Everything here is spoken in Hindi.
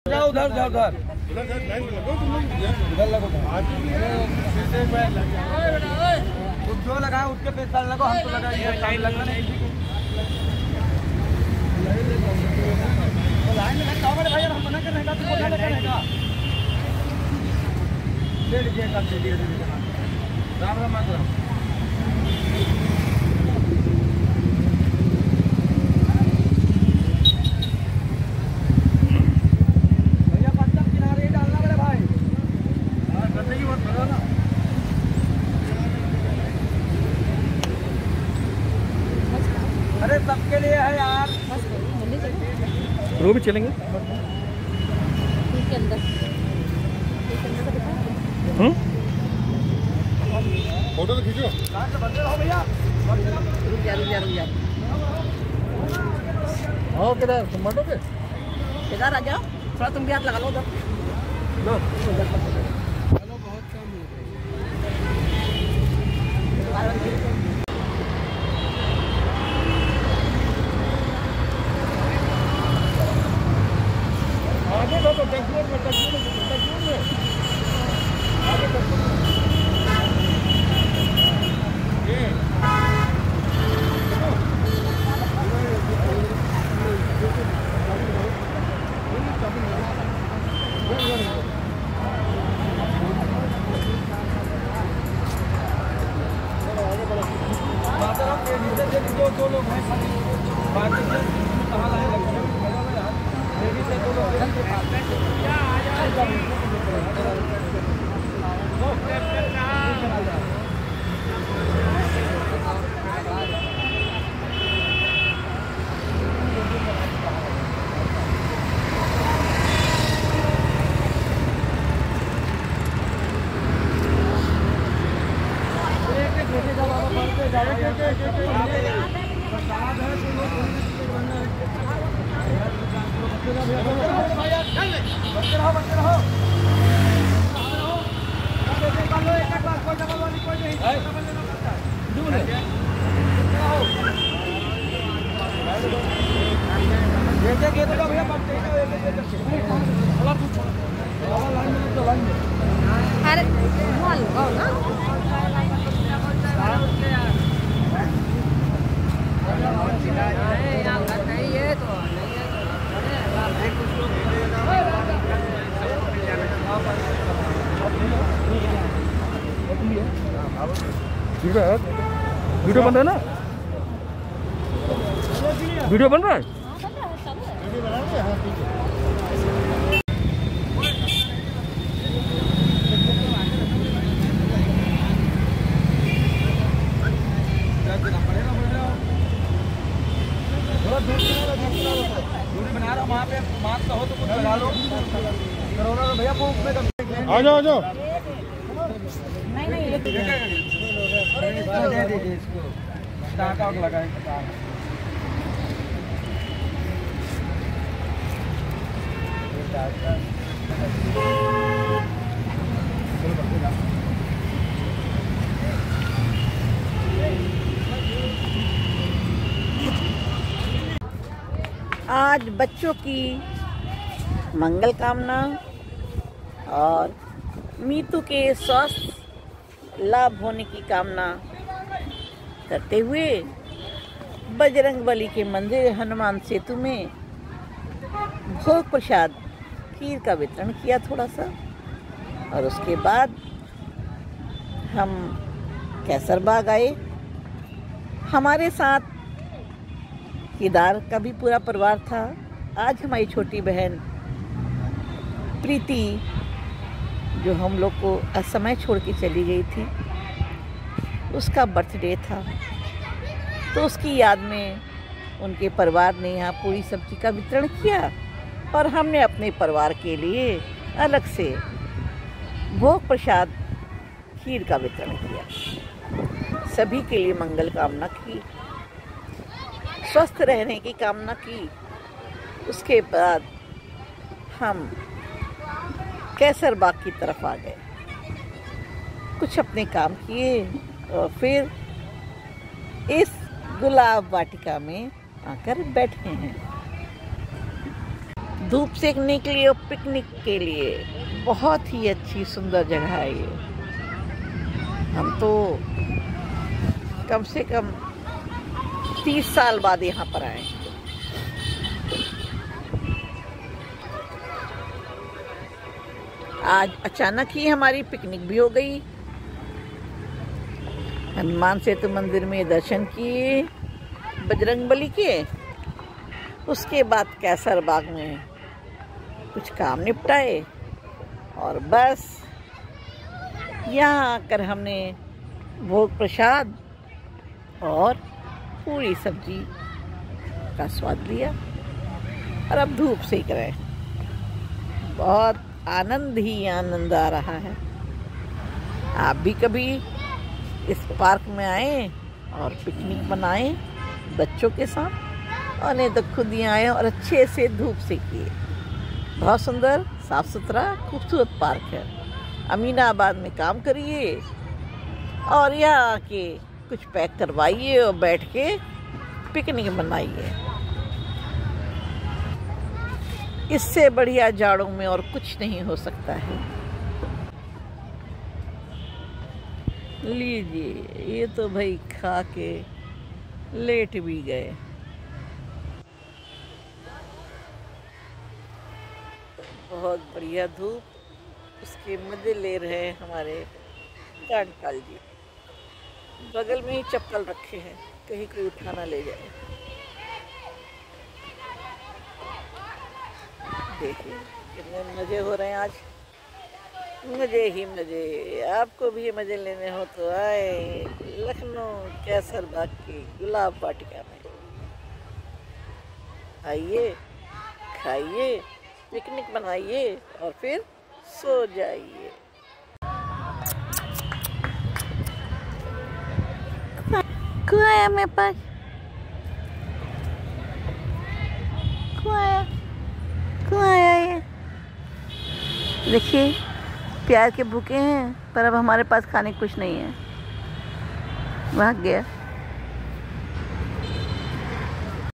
जाओ उधर जाओ उधर उधर लगो जो लगाए उसके पे साल लगो हम तो लगाएंगे टाइम लगना नहीं लाइन में लगाओ भाई हम मना कर रहेगा तो बोला रहेगा ले लीजिए कर दीजिए राम राम मांग अरे सबके लिए है यार रो भी चलेंगे के अंदर फोटो तो खींचो भैया रुक जा हो किधर तुम बैठोगे इधर आ जाओ थोड़ा तुम भी हाथ लगा लो उधर बहुत कम आगे तो टैक्सी में आगे तो दो लोग हैं बाकी कहाँ लाए से दो लोग अरे माल लगाओ ना नहीं है तो वीडियो बन रहा है ना वीडियो बन रहा है बना रहा हूँ वहाँ पे मास्क हो तो कुछ लगा लो कोरोना तो भैया आ जाओ नहीं दे दीजिए इसको टाका लगाए आज बच्चों की मंगल कामना और मीतू के स्वस्थ लाभ होने की कामना करते हुए बजरंगबली के मंदिर हनुमान सेतु में भोग प्रसाद खीर का वितरण किया थोड़ा सा और उसके बाद हम कैसरबाग आए। हमारे साथ केदार का भी पूरा परिवार था। आज हमारी छोटी बहन प्रीति जो हम लोग को असमय छोड़ के चली गई थी उसका बर्थडे था, तो उसकी याद में उनके परिवार ने यहाँ पूरी सब्जी का वितरण किया और हमने अपने परिवार के लिए अलग से भोग प्रसाद खीर का वितरण किया। सभी के लिए मंगल कामना की, स्वस्थ रहने की कामना की। उसके बाद हम कैसरबाग की तरफ आ गए, कुछ अपने काम किए और फिर इस गुलाब वाटिका में आकर बैठे हैं। धूप सेकने के लिए और पिकनिक के लिए बहुत ही अच्छी सुंदर जगह है ये। हम तो कम से कम 30 साल बाद यहाँ पर आए। आज अचानक ही हमारी पिकनिक भी हो गई। हनुमान सेतु मंदिर में दर्शन किए, बजरंगबली के। उसके बाद कैसर बाग में कुछ काम निपटाए और बस यहाँ आकर हमने भोग प्रसाद और पूरी सब्जी का स्वाद लिया और अब धूप सेक रहे। बहुत आनंद ही आनंद आ रहा है। आप भी कभी इस पार्क में आए और पिकनिक बनाएं बच्चों के साथ, और नहीं तो खुद ही आए और अच्छे से धूप सेकिए। बहुत सुंदर, साफ सुथरा, खूबसूरत पार्क है। अमीनाबाद में काम करिए और यहाँ आके कुछ पैक करवाइए और बैठ के पिकनिक मनाइए। इससे बढ़िया जाड़ों में और कुछ नहीं हो सकता है। लीजिए, ये तो भाई खा के लेट भी गए। बहुत बढ़िया धूप, उसके मजे ले रहे हैं हमारे कांटकाल जी। बगल में ही चप्पल रखे हैं, कहीं कोई उठा ना ले जाए। देखिए कितने मजे हो रहे हैं आज, मजे ही मजे। आपको भी मजे लेने हो तो आए लखनऊ कैसर बाग की गुलाब वाटिका में। आइए, खाइए, पिकनिक बनाइए और फिर सो जाइए। कौन आया मेरे पास? कौन आया ये? देखिए, प्यार के भूखे हैं पर अब हमारे पास खाने कुछ नहीं है। भाग गया।